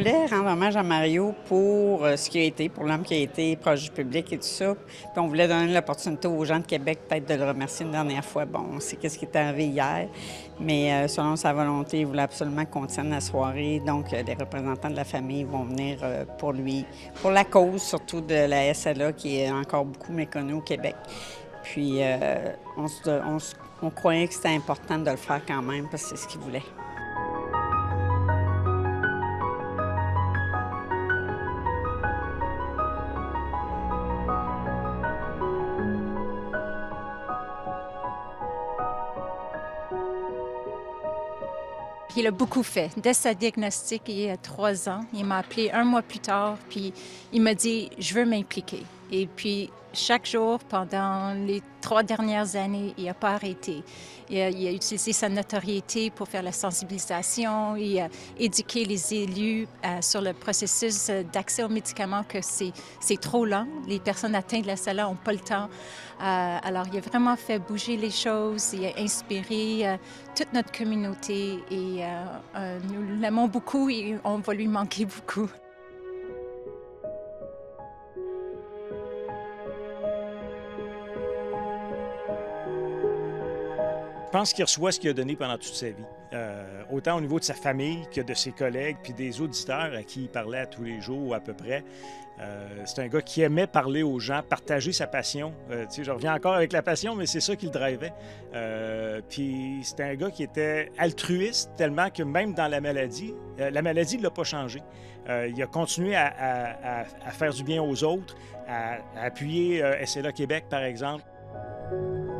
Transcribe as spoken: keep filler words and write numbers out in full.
voulais rendre hommage à Mario pour euh, ce qu'il a été, pour l'homme qui a été proche du public et tout ça. Puis on voulait donner l'opportunité aux gens de Québec peut-être de le remercier une dernière fois. Bon, on sait qu'est-ce qui est arrivé hier, mais euh, selon sa volonté, il voulait absolument qu'on tienne la soirée. Donc, euh, les représentants de la famille vont venir euh, pour lui, pour la cause surtout de la S L A qui est encore beaucoup méconnue au Québec. Puis, euh, on, se, on, se, on croyait que c'était important de le faire quand même parce que c'est ce qu'il voulait. Il a beaucoup fait. Dès sa diagnostic, il y a trois ans, il m'a appelé un mois plus tard, puis il m'a dit « je veux m'impliquer ». Et puis, chaque jour, pendant les trois dernières années, il n'a pas arrêté. Il a, il a utilisé sa notoriété pour faire la sensibilisation, il a éduqué les élus euh, sur le processus d'accès aux médicaments, que c'est, c'est trop lent. Les personnes atteintes de la S L A n'ont pas le temps. Euh, alors, il a vraiment fait bouger les choses, il a inspiré euh, toute notre communauté et euh, euh, nous l'aimons beaucoup et on va lui manquer beaucoup. Je pense qu'il reçoit ce qu'il a donné pendant toute sa vie, euh, autant au niveau de sa famille que de ses collègues puis des auditeurs à qui il parlait à tous les jours ou à peu près. Euh, c'est un gars qui aimait parler aux gens, partager sa passion. Euh, tu sais, je reviens encore avec la passion, mais c'est ça qui le drivait. Euh, puis c'était un gars qui était altruiste tellement que même dans la maladie, euh, la maladie ne l'a pas changé. Euh, il a continué à, à, à, à faire du bien aux autres, à, à appuyer euh, S L A Québec, par exemple.